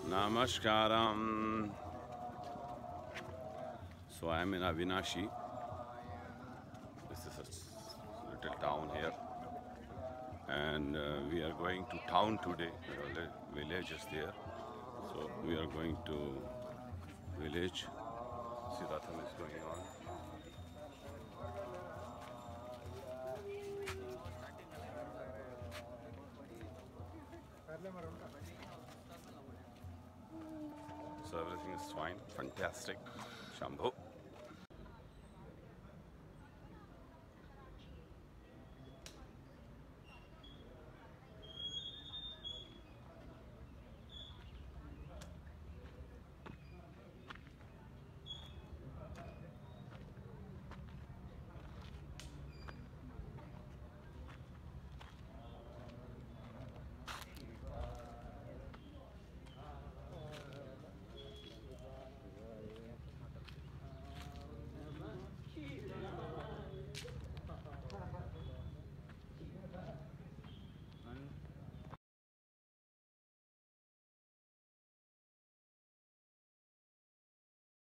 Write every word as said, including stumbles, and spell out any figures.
Namaskaram. So I am in Avanashi. This is a little town here, and uh, we are going to town today. The village is there, so we are going to village. Siddhatham is going on. So everything is fine, fantastic. Shambho.